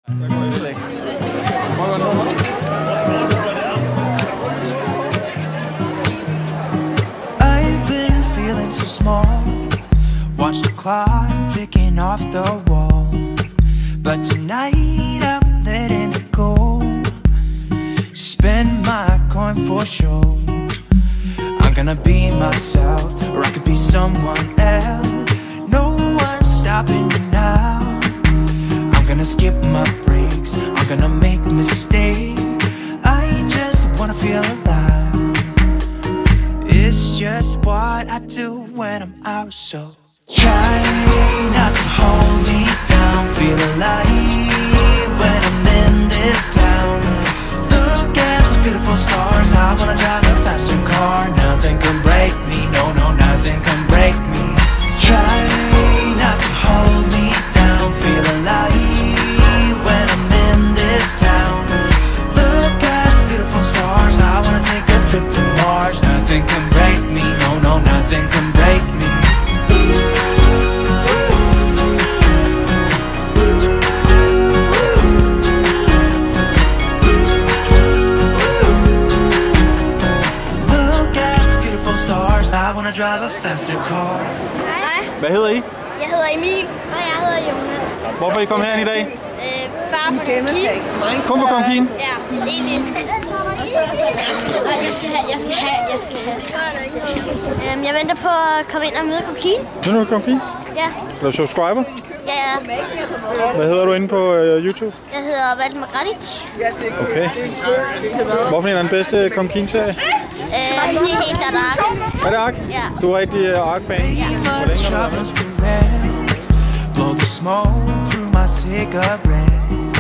I've been feeling so small. Watch the clock ticking off the wall. But tonight I'm letting it go. Spend my coin for sure. I'm gonna be myself, or I could be someone else. No one's stopping me now. I'm gonna skip my breaks, I'm gonna make mistakes. I just wanna feel alive. It's just what I do when I'm out, so try not to hold me down. Feel alive when I'm in this town. Look at those beautiful stars. I wanna drive a faster car. Nothing can break me, no, no, nothing can break me. Try not to hold me down. Feel alive when I'm in this town. Look at those beautiful stars. I wanna take a trip to Mars. Nothing can break me, no, no, nothing can break me. I wanna drive a faster car. Hej. Hvad hedder I? Jeg hedder Emil. Og jeg hedder Jonas. Hvorfor er I kommet herind i dag? Bare for Konkin. Kun for Konkin? Ja, egentlig. Jeg skal have. Jeg venter på at komme ind og møde Konkin. Møder du Konkin? Ja. Er du subscriber? Ja. Hvad hedder du inde på YouTube? Jeg hedder Valdemar Gradic. Okay. Hvorfor er den bedste Konkin-serie? Det er helt klart Ark. Er det Ark? Ja. Du er rigtig Ark-fan? Ja. Hvor længe har du været? Blow the smoke through my cigarette.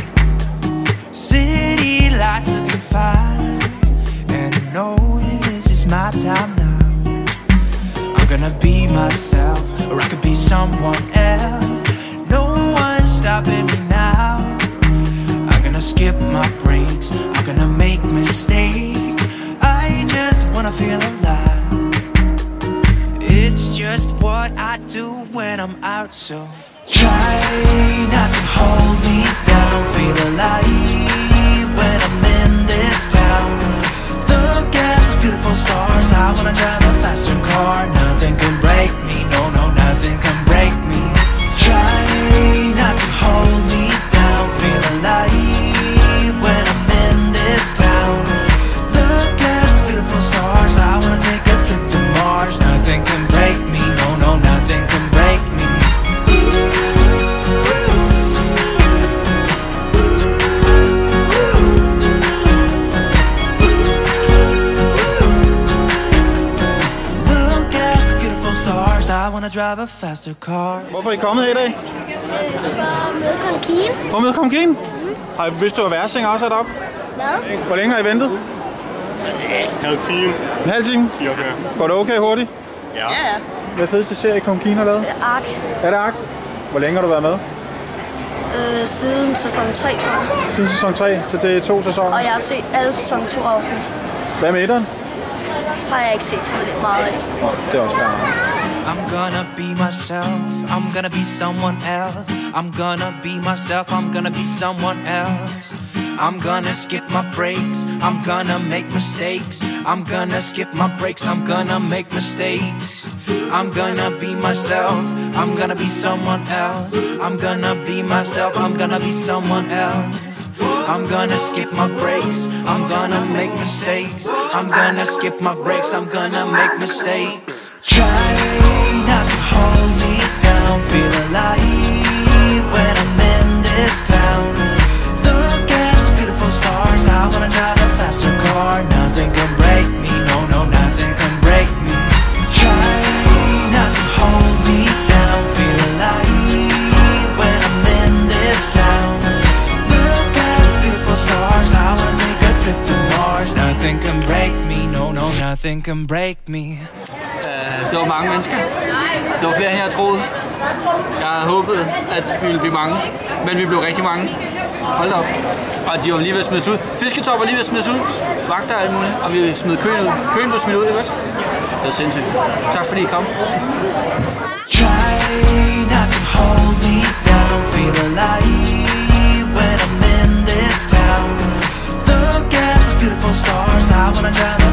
City lights looking fine, and I know this is my time now. I'm gonna be myself, or I could be someone else. No one's stopping me now. I'm gonna skip my breaks, I'm gonna make mistakes. I just wanna feel alive. It's just what I do when I'm out, so try not to hold me down. Feel alive when I'm in this town. Look at those beautiful stars. I wanna drive a faster car. Nothing can break me, no, no, nothing can break me. Try not to hold me down. Feel alive when I'm in this town. Look at those beautiful stars. I wanna take a trip to Mars. Nothing can break me, no, no, nothing can break me. I wanna drive a faster car. Hvorfor er I kommet her i dag? For at møde Konkin. For at møde Konkin? Har I vidst, du var værtsing også sat op? Hvad? Hvor længe har I ventet? Halv time. En halv time? Går det okay hurtigt? Ja. Hvad er fedeste serie Konkin har lavet? Ark. Er det Ark? Hvor længe har du været med? Siden sæson 3, tror jeg. Siden sæson 3, så det er 2 sæsoner. Og jeg har set alle sæson 2 afsnit. Hvad med etteren? Har jeg ikke set så lidt meget af. Det er også fair. I'm gonna be myself, I'm gonna be someone else. I'm gonna be myself, I'm gonna be someone else. I'm gonna skip my breaks, I'm gonna make mistakes. I'm gonna skip my breaks, I'm gonna make mistakes. I'm gonna be myself, I'm gonna be someone else. I'm gonna be myself, I'm gonna be someone else. I'm gonna skip my breaks, I'm gonna make mistakes. I'm gonna skip my breaks, I'm gonna make mistakes. Try not to hold me down. Feel alive when I'm in this town. Look at those beautiful stars. I wanna drive a faster car. Nothing can break me, no, no, nothing can break me. Try not to hold me down. Feel alive when I'm in this town. Look at those beautiful stars. I wanna take a trip to Mars. Nothing can break me, no, no, nothing can break me. Det var mange mennesker. Det var flere, end jeg troede. Jeg havde håbet, at vi ville blive mange, men vi blev rigtig mange. Hold da op. Og de var lige ved at smides ud. Fisketop var lige ved at smides ud. Vagter og alt muligt. Og vi smed køen ud. Køen blev smidt ud, ikke også? Det var sindssygt. Tak fordi I kom. Try not to hold me down. Feel alive when I'm wanna drive